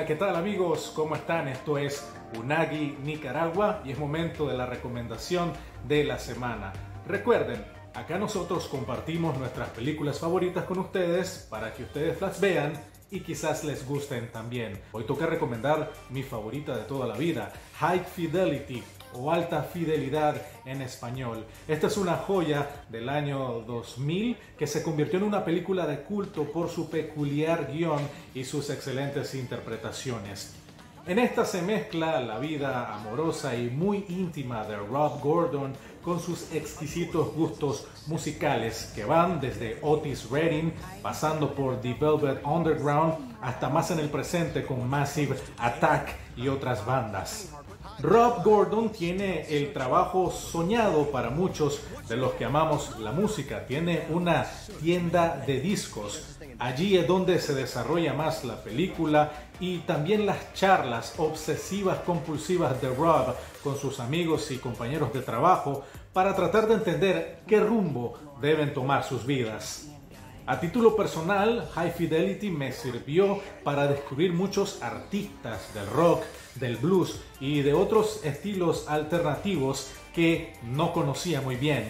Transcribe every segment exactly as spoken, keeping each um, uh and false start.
Hola, ¿qué tal amigos? ¿Cómo están? Esto es Unagi Nicaragua y es momento de la recomendación de la semana. Recuerden, acá nosotros compartimos nuestras películas favoritas con ustedes para que ustedes las vean y quizás les gusten también. Hoy toca recomendar mi favorita de toda la vida, High Fidelity o Alta Fidelidad en español. Esta es una joya del año dos mil que se convirtió en una película de culto por su peculiar guión y sus excelentes interpretaciones. En esta se mezcla la vida amorosa y muy íntima de Rob Gordon con sus exquisitos gustos musicales que van desde Otis Redding, pasando por The Velvet Underground, hasta más en el presente con Massive Attack y otras bandas. Rob Gordon tiene el trabajo soñado para muchos de los que amamos la música. Tiene una tienda de discos. Allí es donde se desarrolla más la película y también las charlas obsesivas compulsivas de Rob con sus amigos y compañeros de trabajo para tratar de entender qué rumbo deben tomar sus vidas. A título personal, High Fidelity me sirvió para descubrir muchos artistas del rock, del blues y de otros estilos alternativos que no conocía muy bien.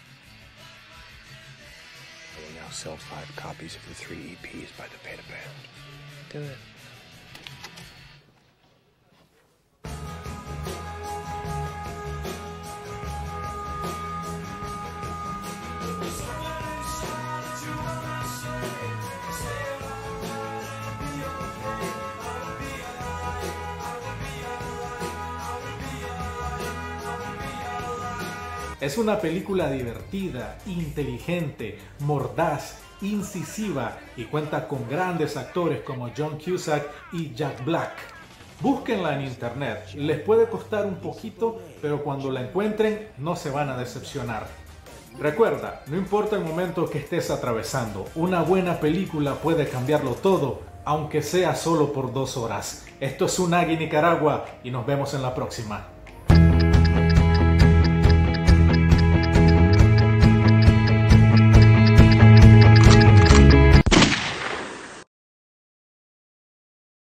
I will now sell five copies of the three E Ps by the pay to band. Do it. Es una película divertida, inteligente, mordaz, incisiva y cuenta con grandes actores como John Cusack y Jack Black. Búsquenla en internet, les puede costar un poquito, pero cuando la encuentren no se van a decepcionar. Recuerda, no importa el momento que estés atravesando, una buena película puede cambiarlo todo, aunque sea solo por dos horas. Esto es Unagi Nicaragua y nos vemos en la próxima.